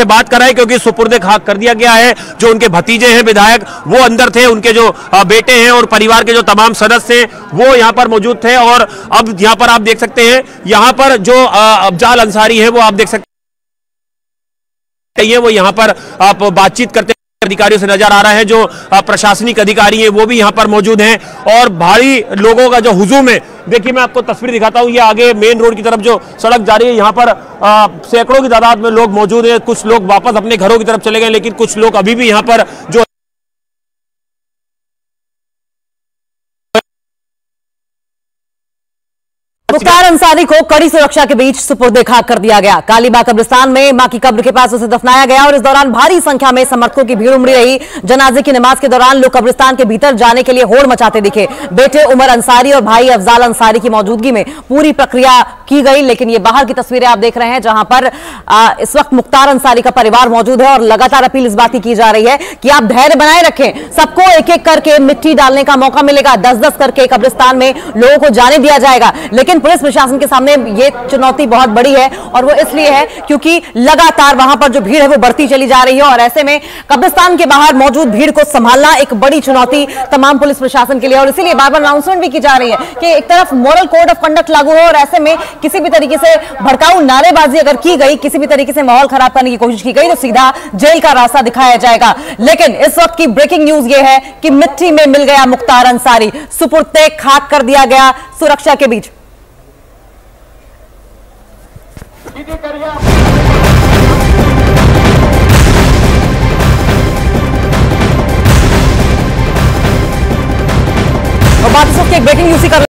बात कराई, क्योंकि सुपुर्द खाक कर दिया गया है। जो उनके भतीजे हैं विधायक, वो अंदर थे, उनके जो बेटे हैं और परिवार के जो तमाम सदस्य हैं वो यहां पर मौजूद थे। और अब यहां पर आप देख सकते हैं, यहां पर जो अफजाल अंसारी है वो आप देख सकते हैं, वो यहां पर आप बातचीत करते अधिकारियों से नजर आ रहा है। जो प्रशासनिक अधिकारी हैं वो भी यहां पर मौजूद हैं और भारी लोगों का जो हुजूम है, देखिए मैं आपको तस्वीर दिखाता हूं, ये आगे मेन रोड की तरफ जो सड़क जा रही है, यहां पर सैकड़ों की तादाद में लोग मौजूद हैं। कुछ लोग वापस अपने घरों की तरफ चले गए, लेकिन कुछ लोग अभी भी यहां पर जो मुख्तार अंसारी को कड़ी सुरक्षा के बीच सुपुर्द खाक कर दिया गया। कालीबाग कब्रिस्तान में मां की कब्र के पास उसे दफनाया गया और इस दौरान भारी संख्या में समर्थकों की भीड़ उमड़ी रही। जनाजे की नमाज के दौरान लोग कब्रिस्तान के भीतर जाने के लिए होड़ मचाते दिखे। बेटे उमर अंसारी और भाई अफजाल अंसारी की मौजूदगी में पूरी प्रक्रिया की गई, लेकिन ये बाहर की तस्वीरें आप देख रहे हैं जहां पर इस वक्त मुख्तार अंसारी का परिवार मौजूद है और लगातार अपील इस बात की जा रही है कि आप धैर्य बनाए रखें, सबको एक एक करके मिट्टी डालने का मौका मिलेगा, 10-10 करके कब्रिस्तान में लोगों को जाने दिया जाएगा। लेकिन पुलिस प्रशासन के सामने ये चुनौती बहुत बड़ी है और वो इसलिए है क्योंकि लगातार वहां पर जो भीड़ है वो बढ़ती चली जा रही है और ऐसे में कब्रिस्तान के बाहर मौजूद भीड़ को संभालना एक बड़ी चुनौती तमाम पुलिस प्रशासन के लिए, और इसीलिए बार बार अनाउंसमेंट भी की जा रही है कि एक तरफ मॉरल कोड ऑफ कंडक्ट लागू हो और ऐसे में किसी भी तरीके से भड़काऊ नारेबाजी अगर की गई, किसी भी तरीके से माहौल खराब करने की कोशिश की गई तो सीधा जेल का रास्ता दिखाया जाएगा। लेकिन इस वक्त की ब्रेकिंग न्यूज ये है कि मिट्टी में मिल गया मुख्तार अंसारी, सुपुर्द खाक कर दिया गया सुरक्षा के बीच। और बात इस वक्त एक ब्रेकिंग न्यूज कर